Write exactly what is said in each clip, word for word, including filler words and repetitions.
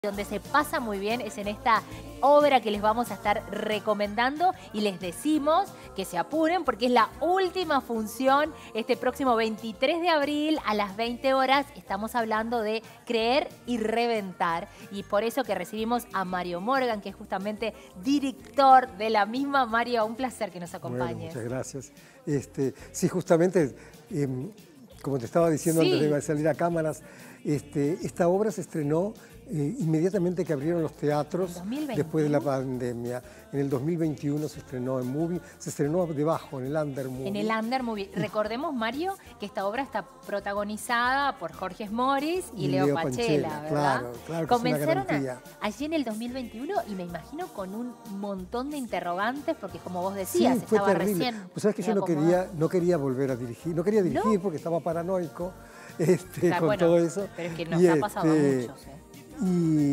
Donde se pasa muy bien es en esta obra que les vamos a estar recomendando y les decimos que se apuren porque es la última función este próximo veintitrés de abril a las veinte horas. Estamos hablando de Creer y Reventar y por eso que recibimos a Mario Morgan, que es justamente director de la misma. Mario, un placer que nos acompañes. Bueno, muchas gracias. Este, sí, justamente, eh, como te estaba diciendo sí. antes de salir a cámaras, este, esta obra se estrenó Eh, inmediatamente que abrieron los teatros después de la pandemia. En el dos mil veintiuno se estrenó en Movie, se estrenó debajo, en el Under Movie. En el Under Movie. Recordemos, Mario, que esta obra está protagonizada por Jorge Moritz y, y Leo, Leo Pachela, ¿verdad? Claro, claro que Comenzaron es una a, allí en el dos mil veintiuno y me imagino con un montón de interrogantes porque, como vos decías, sí, fue estaba terrible. recién. Pues sabes que yo no quería, no quería volver a dirigir, no quería dirigir ¿No? porque estaba paranoico este, claro, con bueno, todo eso. Pero es que nos y ha pasado este, a muchos, ¿eh? Y,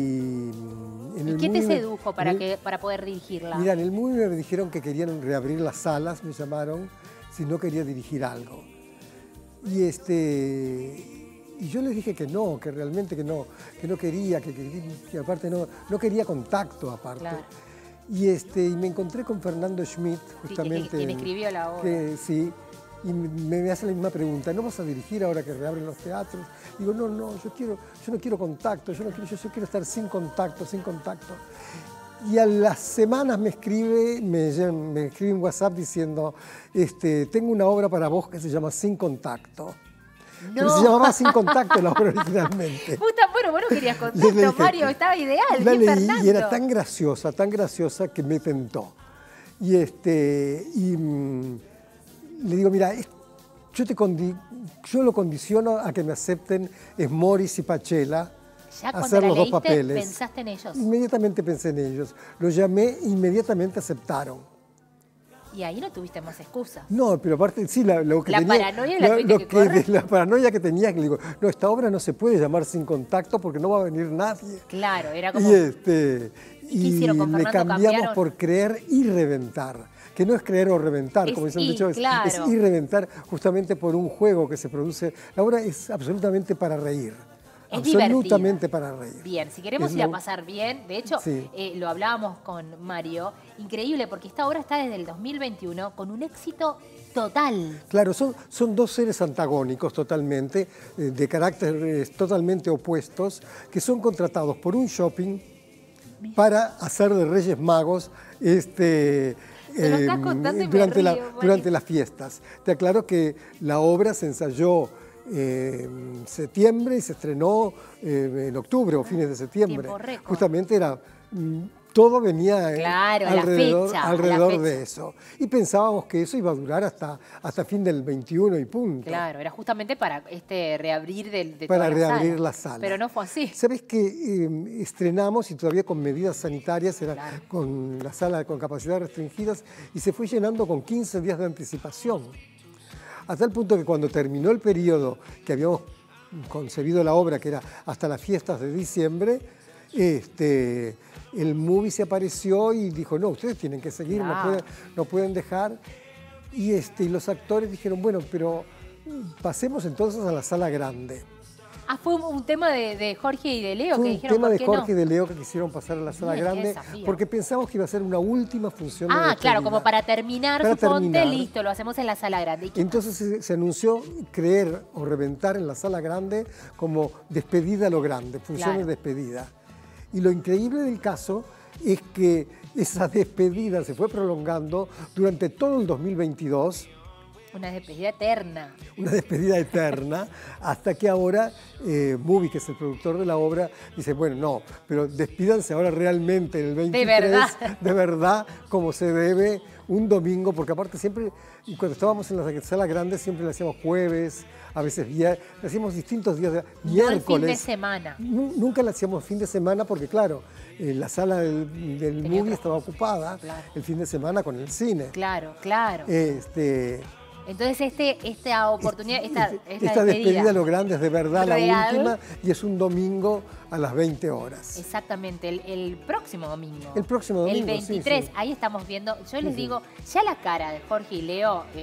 en ¿Y el qué movie te sedujo para, el, que, para poder dirigirla? Mira, en el movie me dijeron que querían reabrir las salas, me llamaron, si no quería dirigir algo. Y, este, y yo les dije que no, que realmente que no, que no quería, que, que, que aparte no, no quería contacto aparte. Claro. Y, este, y me encontré con Fernando Schmidt, justamente. Sí, quien escribió la obra. Que, sí. Y me, me hace la misma pregunta, ¿no vas a dirigir ahora que reabren los teatros? Digo, no, no, yo, quiero, yo no quiero contacto, yo, no quiero, yo, yo quiero estar sin contacto, sin contacto. Y a las semanas me escribe, me, me escribe en WhatsApp diciendo, este, tengo una obra para vos que se llama Sin Contacto. No. Pero se llamaba Sin Contacto la obra originalmente. Puta, bueno, vos no querías contacto, dije, Mario, estaba ideal. La leí y era tan graciosa, tan graciosa que me tentó. Y este... Y, le digo, mira, yo, te condi yo lo condiciono a que me acepten es Moritz y Pachela ya a hacer los leíste, dos papeles. ¿Pensaste en ellos? Inmediatamente pensé en ellos. Los llamé e inmediatamente aceptaron. Y ahí no tuviste más excusas. No, pero aparte, sí, la, lo que la tenía... Paranoia la, lo, lo que que de, la paranoia que tenía, que le digo, no, esta obra no se puede llamar Sin Contacto porque no va a venir nadie. Claro, era como... Y, este, ¿Y, y con le cambiamos cambiaron? por Creer y Reventar. Que no es creer o reventar, es como dicen y, dicho, es, claro. es ir reventar justamente por un juego que se produce. La obra es absolutamente para reír. Es absolutamente divertida. para reír. Bien, si queremos es ir lo... a pasar bien, de hecho, sí. eh, lo hablábamos con Mario, increíble porque esta obra está desde el dos mil veintiuno con un éxito total. Claro, son, son dos seres antagónicos totalmente, eh, de caracteres totalmente opuestos, que son contratados por un shopping Mira. para hacer de Reyes Magos este... Eh, durante, río, la, durante las fiestas. Te aclaro que la obra se ensayó eh, en septiembre y se estrenó eh, en octubre o fines de septiembre. Justamente era... Todo venía claro, alrededor, la fecha, alrededor la fecha. de eso. Y pensábamos que eso iba a durar hasta, hasta fin del veintiuno y punto. Claro, era justamente para este reabrir del, de Para toda reabrir la sala. la sala. Pero no fue así. ¿Sabes que eh, estrenamos y todavía con medidas sanitarias, era claro. con la sala con capacidades restringidas, y se fue llenando con quince días de anticipación? A tal punto que cuando terminó el periodo que habíamos concebido la obra, que era hasta las fiestas de diciembre, este... el movie se apareció y dijo, no, ustedes tienen que seguir, claro. no, pueden, no pueden dejar. Y, este, y los actores dijeron, bueno, pero pasemos entonces a la sala grande. Ah, fue un tema de, de Jorge y de Leo fue que dijeron, un tema de Jorge no? y de Leo que quisieron pasar a la sala Bien, grande porque pensamos que iba a ser una última función. Ah, de claro, como para terminar, para suponte, terminar. listo, lo hacemos en la sala grande. Entonces se, se anunció Creer o Reventar en la sala grande como despedida a lo grande, función claro. de despedida. Y lo increíble del caso es que esa despedida se fue prolongando durante todo el dos mil veintidós. Una despedida eterna. Una despedida eterna, hasta que ahora eh, Movie, que es el productor de la obra, dice, bueno, no, pero despídanse ahora realmente en el veintitrés, de verdad, de verdad como se debe, un domingo, porque aparte siempre, y cuando estábamos en la sala grande, siempre le hacíamos jueves, a veces viernes, le hacíamos distintos días, de, miércoles. No el fin de semana. Nunca le hacíamos fin de semana porque, claro, eh, la sala del, del Movie estaba ocupada claro. el fin de semana con el cine. Claro, claro. Este... Entonces este, esta oportunidad, esta, este, esta, esta despedida, despedida lo grande es de verdad real. La última y es un domingo a las veinte horas. Exactamente, el, el próximo domingo. El próximo domingo, El veintitrés, sí, sí. Ahí estamos viendo, yo sí, les sí. digo, ya la cara de Jorge y Leo, eh,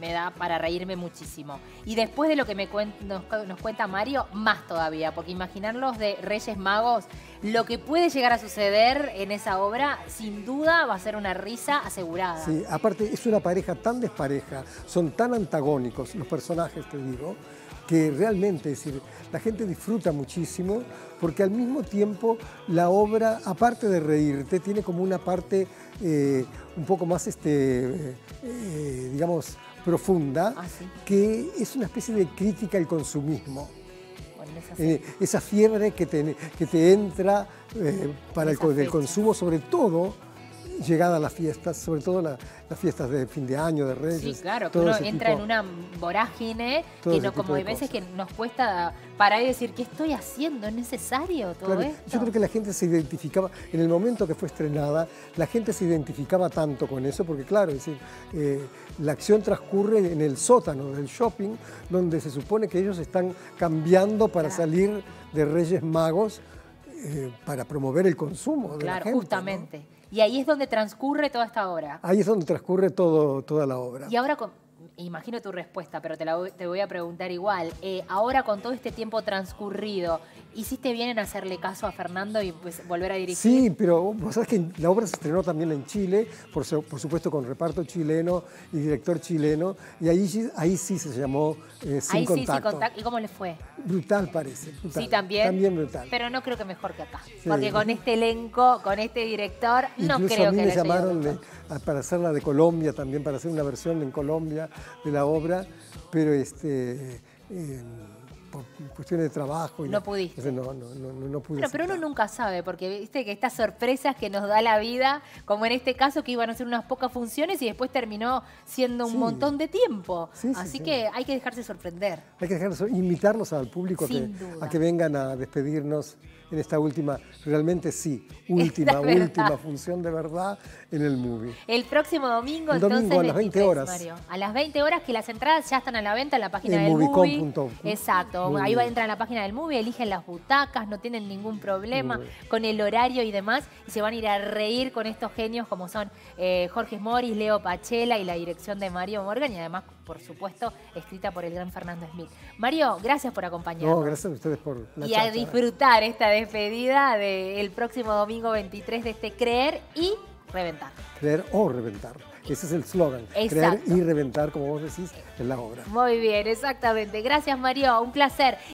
me da para reírme muchísimo. Y después de lo que me cuen nos, nos cuenta Mario, más todavía, porque imaginarlos de Reyes Magos, lo que puede llegar a suceder en esa obra, sin duda va a ser una risa asegurada. Sí, aparte es una pareja tan despareja, son tan antagónicos los personajes, te digo, que realmente, es decir, la gente disfruta muchísimo porque al mismo tiempo la obra, aparte de reírte, tiene como una parte eh, un poco más, este, eh, digamos, profunda, ¿Ah, sí? que es una especie de crítica al consumismo. Bueno, es Eh, esa fiebre que te, que te entra eh, para el, el consumo, sobre todo llegada a las fiestas, sobre todo la, las fiestas de fin de año, de Reyes. Sí, claro, que uno entra tipo, en una vorágine que no, como hay veces cosas. que nos cuesta parar y decir, ¿qué estoy haciendo? ¿Es necesario todo claro, esto? Yo creo que la gente se identificaba, en el momento que fue estrenada, la gente se identificaba tanto con eso, porque claro, es decir, eh, la acción transcurre en el sótano del shopping, donde se supone que ellos están cambiando para claro. salir de Reyes Magos, eh, para promover el consumo de claro, la gente. Justamente. ¿No? Y ahí es donde transcurre toda esta obra. Ahí es donde transcurre todo, toda la obra. Y ahora, con, imagino tu respuesta, pero te, la, te voy a preguntar igual. Eh, ahora, con todo este tiempo transcurrido, ¿hiciste bien en hacerle caso a Fernando y pues, volver a dirigir? Sí, pero vos sabés que la obra se estrenó también en Chile, por, por supuesto con reparto chileno y director chileno, y ahí, ahí sí se llamó eh, Sin ahí Contacto. Sí, Sin Contacto. ¿Y cómo le fue? Brutal parece. Brutal. Sí, también. También brutal. Pero no creo que mejor que acá. Sí. Porque con este elenco, con este director, Incluso no creo a mí que me les llamaron de, para hacerla de Colombia también, para hacer una versión en Colombia de la obra, pero este... Eh, por cuestiones de trabajo. Y no pudiste. Entonces no, no, no, no pude. Bueno, pero uno nunca sabe, porque viste que estas sorpresas que nos da la vida, como en este caso que iban a ser unas pocas funciones y después terminó siendo un sí. montón de tiempo. Sí, sí, Así sí. que hay que dejarse sorprender. Hay que dejarse, invitarlos al público a que, a que vengan a despedirnos en esta última, realmente sí, última, última función de verdad en el movie. El próximo domingo, el domingo entonces, a las veinte horas. Mario. A las veinte horas, que las entradas ya están a la venta en la página en del movie. Exacto, Muy ahí va a entrar a la página del movie, eligen las butacas, no tienen ningún problema con el horario y demás, y se van a ir a reír con estos genios como son eh, Jorge Moris, Leo Pachela y la dirección de Mario Morgan, y además, por supuesto, escrita por el gran Fernando Smith. Mario, gracias por acompañarnos. No, gracias a ustedes por la Y charla. a disfrutar esta despedida del próximo domingo veintitrés de este Creer y Reventar. Creer o reventar. Ese es el slogan. Creer y reventar, como vos decís, en la obra. Muy bien, exactamente. Gracias, Mario. Un placer.